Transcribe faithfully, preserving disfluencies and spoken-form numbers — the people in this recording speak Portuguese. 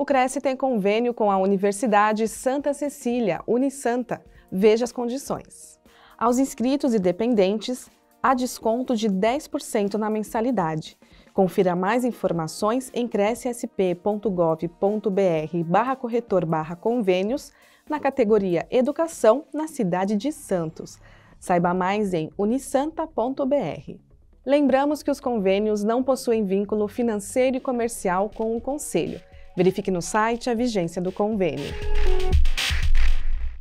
O Cresce tem convênio com a Universidade Santa Cecília, Unisanta. Veja as condições. Aos inscritos e dependentes, há desconto de dez por cento na mensalidade. Confira mais informações em crescsp.gov.br barra corretor barra convênios na categoria Educação na cidade de Santos. Saiba mais em unisanta ponto br. Lembramos que os convênios não possuem vínculo financeiro e comercial com o Conselho. Verifique no site a vigência do convênio.